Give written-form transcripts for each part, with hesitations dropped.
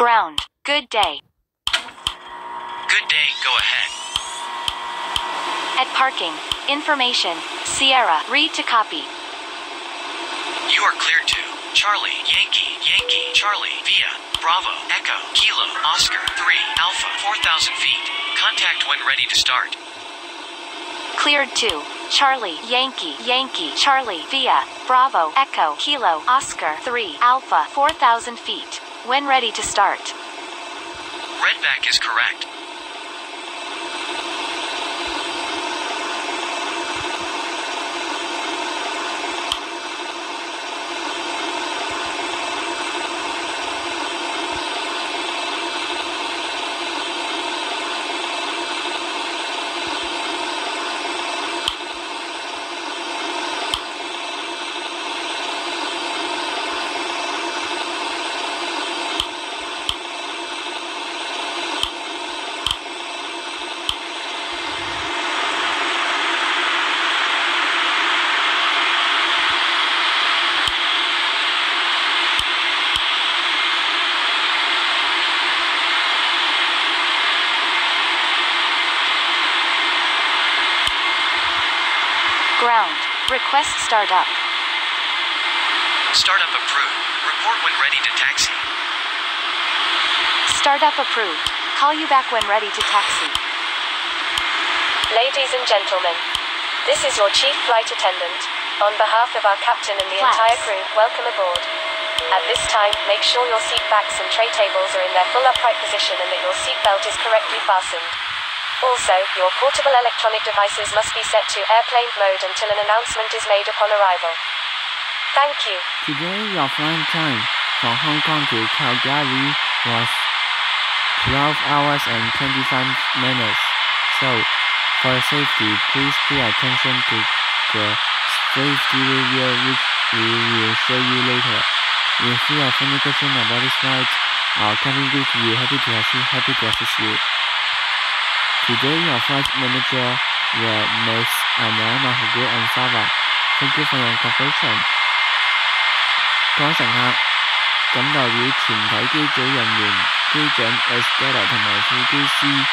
Ground. Good day. Good day, go ahead. At parking. Information. Sierra. Read to copy. You are cleared to Charlie, Yankee, Charlie, Via, Bravo, Echo, Kilo, Oscar, 3, Alpha, 4,000 feet. Contact when ready to start. Cleared to Charlie, Yankee, Charlie, Via, Bravo, Echo, Kilo, Oscar, 3, Alpha, 4,000 feet. When ready to start. Redback is correct. Ground. Request startup. Startup approved. Report when ready to taxi. Startup approved. Call you back when ready to taxi. Ladies and gentlemen, this is your chief flight attendant. On behalf of our captain and the entire crew, welcome aboard. At this time, make sure your seat backs and tray tables are in their full upright position and that your seat belt is correctly fastened. Also, your portable electronic devices must be set to airplane mode until an announcement is made upon arrival. Thank you. Today, your flight time from Hong Kong to Calgary was 12 hours and 25 minutes. So, for safety, please pay attention to the safety radio which we will show you later. If you have any question about this flight, our cabin crew will be happy to assist you. Today, your flight manager were Ms. Anna Mahagur and Sava. Thank you for your cooperation. 各位乘客，謹代表全體機組人員、機長 Estella 同埋副機師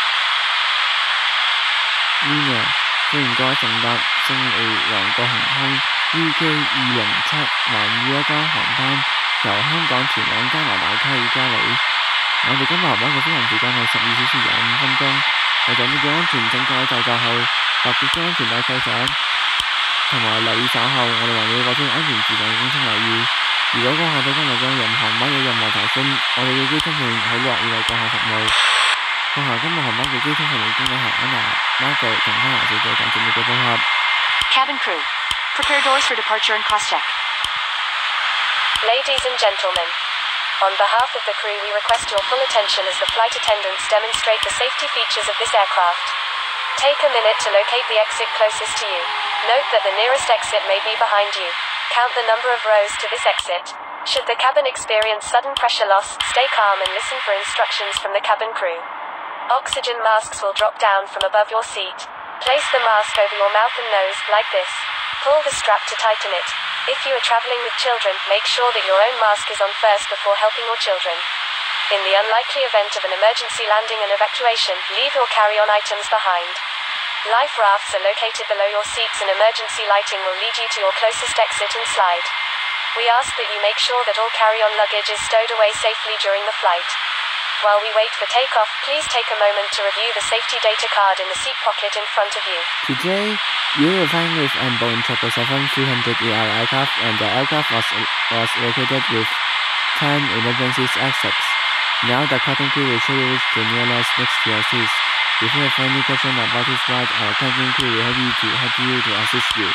Nina， 歡迎各位乘搭勝利皇國航空 UK207 環宇一間航班，由香港前往加拿大卡爾加里。我哋今日航班嘅飛行時間係12小時25分鐘。為咗呢個安全，請各位就座後特別將安全帶扣上，同埋留意稍後我哋還會播出安全事項公眾留意。如果閣下對今日嘅航班有任何查詢，我哋嘅機艙服務好樂意為閣下服務。閣下今日航班嘅機艙服務經理係 Anna、Margaret 同花華小姐，感謝你嘅配合。 Cabin crew, prepare doors for departure and cross-check. Ladies and gentlemen, on behalf of the crew, we request your full attention as the flight attendants demonstrate the safety features of this aircraft. Take a minute to locate the exit closest to you. Note that the nearest exit may be behind you. Count the number of rows to this exit. Should the cabin experience sudden pressure loss, stay calm and listen for instructions from the cabin crew. Oxygen masks will drop down from above your seat. Place the mask over your mouth and nose, like this. Pull the strap to tighten it. If you are traveling with children, make sure that your own mask is on first before helping your children. In the unlikely event of an emergency landing and evacuation, leave your carry-on items behind. Life rafts are located below your seats and emergency lighting will lead you to your closest exit and slide. We ask that you make sure that all carry-on luggage is stowed away safely during the flight. While we wait for takeoff, please take a moment to review the safety data card in the seat pocket in front of you. Today, you will find with Boeing 777-300ER aircraft, and the aircraft was located with 10 emergency exits. Now the cabin crew will show you which the nearest next to your seats. If you have any question about this flight, our cabin crew will help you to assist you.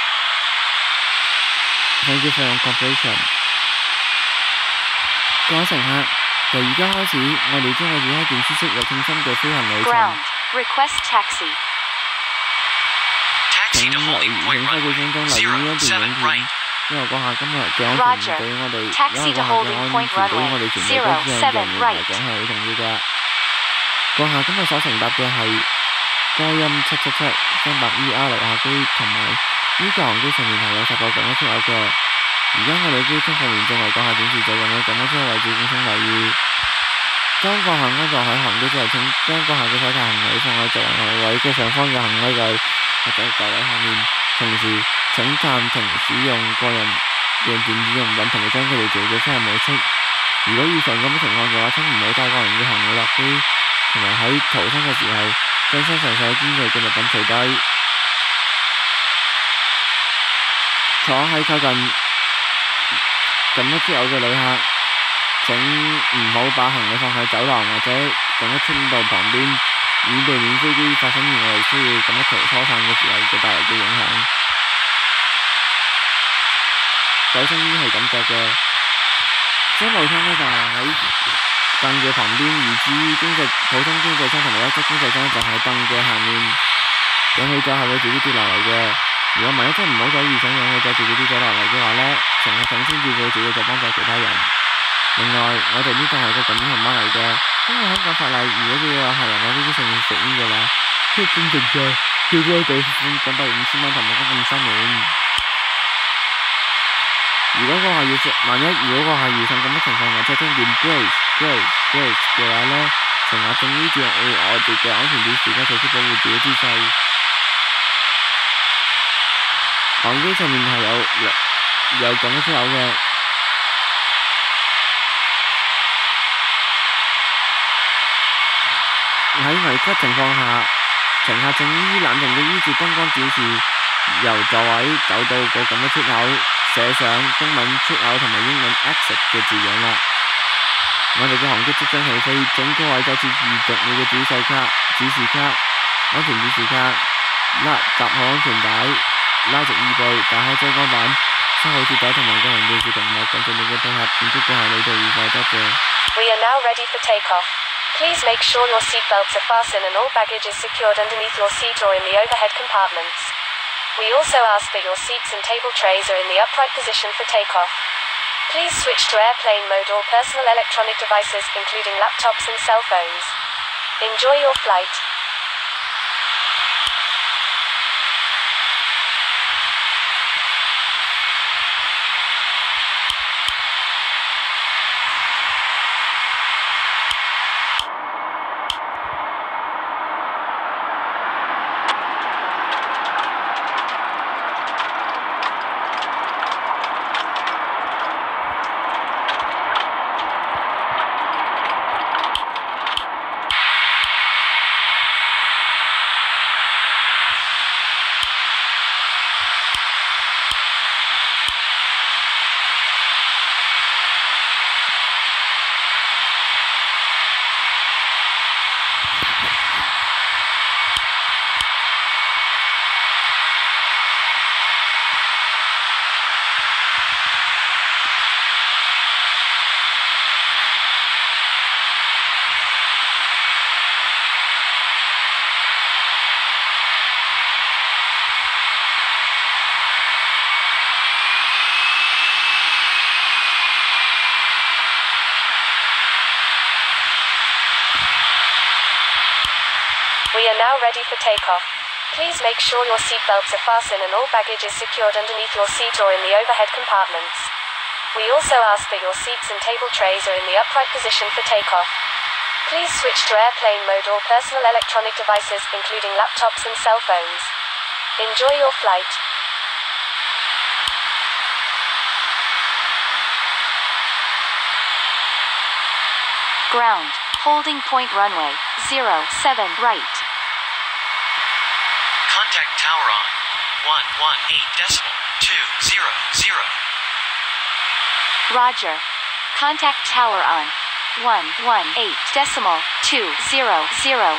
Thank you for your cooperation. 各位乘客，由而家開始，我哋將會展開一段舒適又輕鬆嘅飛行旅程。 Ground. Request taxi. 請留意影翻幾分鐘，留意呢一段影片，因為閣下今日嘅安全對我哋，因為閣下嘅安全對於我哋全部機上人員嚟講係好重要嘅。閣下今日所乘搭嘅係波音777-300ER 客機，同埋呢架航機上面係有10個緊急出口嘅。而家我哋機艙服務員正為閣下展示最近嘅緊急出口位置，敬請留意。 當個行家在喺行機之後，請將閣下嘅手提行李放喺座位嘅上方嘅行李櫃或者座位下面。同時請暫停使用個人嘅電子用品，同埋將佢哋調到飛行模式。如果遇上咁嘅情況嘅話，請唔好帶個人嘅行李落機，同埋喺逃生嘅時候將身上所有尖銳嘅物品除低。坐喺靠近緊急出口嘅旅客，請唔好把行李放喺走廊或者緊急通道旁邊，以避免飛機發生意外需要緊急疏散嘅時候嘅帶來嘅影響。救生衣係咁着嘅，商務艙呢就係喺凳嘅旁邊，而至於普通經濟艙同埋優質經濟艙就喺凳嘅下面。氧氣罩係會自己跌落嚟嘅。如果萬一真唔好彩遇上氧氣罩自己跌咗落嚟嘅話呢，乘客請先照顧自己就幫助其他人。另外，我哋呢度係個禁煙航班嚟嘅，因為香港法例，如果佢有客人喺呢啲上面食煙嘅話，一般情況要該俾款港幣5000蚊同埋監禁3年。萬一如果個客遇上咁嘅情況，或者聽見 brace 嘅話呢，乘客請依照我哋嘅安全指示，隨時保護自己姿勢。航機上面係有咁嘅出口嘅。喺危急情況下，乘客請冷靜地依照燈光指示，由座位走到個咁嘅出口，寫上中文出口同埋英文 exit 嘅字樣啦。我哋嘅航機即將起飛，請各位再次閱讀你嘅指示卡、安全指示卡，搭好安全帶，拉直椅背，打開遮光板，收好鐵帶同埋個人電視屏幕，感謝你嘅配合，祝各位旅途愉快，多謝。 We are now ready for takeoff. Please make sure your seatbelts are fastened and all baggage is secured underneath your seat or in the overhead compartments. We also ask that your seats and table trays are in the upright position for takeoff. Please switch to airplane mode all personal electronic devices, including laptops and cell phones. Enjoy your flight. We are now ready for takeoff. Please make sure your seatbelts are fastened and all baggage is secured underneath your seat or in the overhead compartments. We also ask that your seats and table trays are in the upright position for takeoff. Please switch to airplane mode all personal electronic devices, including laptops and cell phones. Enjoy your flight. Ground, holding point runway, 07 right. Contact tower on 118.200. Roger. Contact tower on 118.200.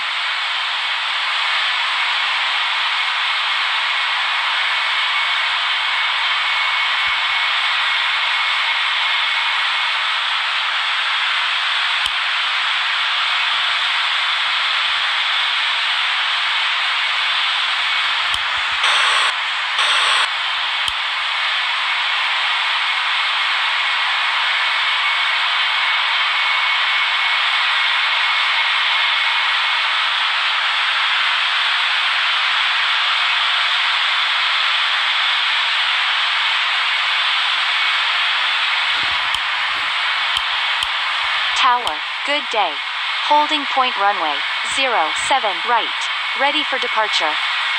Tower, good day. Holding point runway 07 right. Ready for departure.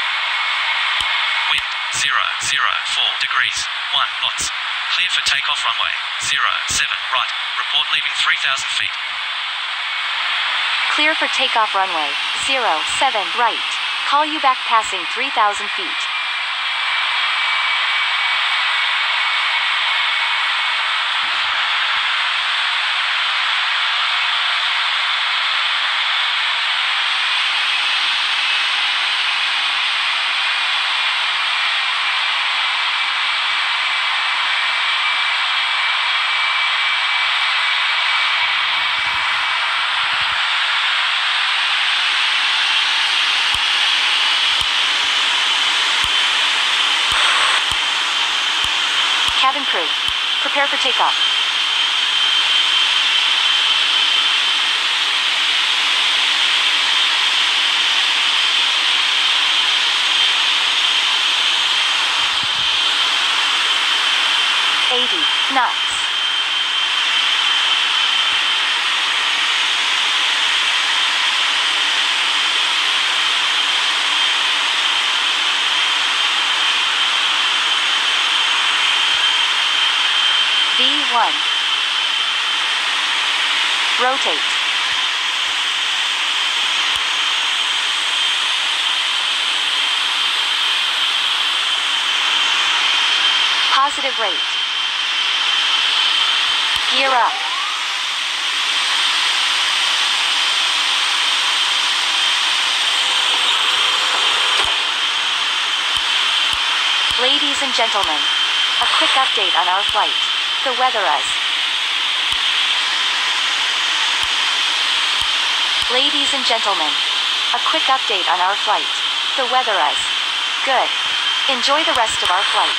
Wind 004 degrees 1 knots. Clear for takeoff runway 07 right. Report leaving 3,000 feet. Clear for takeoff runway 07 right. Call you back passing 3,000 feet. Cabin crew, prepare for takeoff. Knots. V1. Rotate. Positive rate. Gear up. Ladies and gentlemen, a quick update on our flight. The weather is. Ladies and gentlemen, a quick update on our flight. The weather is good. Enjoy the rest of our flight.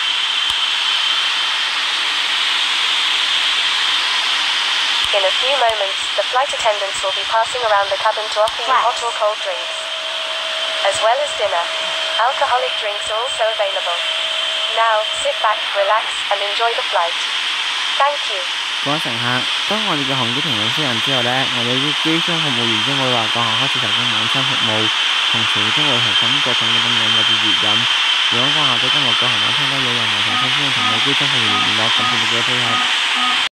In a few moments, the flight attendants will be passing around the cabin to offer you hot or cold drinks, as well as dinner. Alcoholic drinks are also available. Now, sit back, relax, and enjoy the flight. Thank you. 各位乘客，當我哋嘅航機停穩飛行之後呢，我哋啲機艙服務員將會話各行開始提供晚餐服務，同時都會提供各種嘅凍飲或者熱飲。如果閣下對今日嘅航班聽得有任何詳細，歡迎同你機艙服務員聯絡，感謝你嘅配合。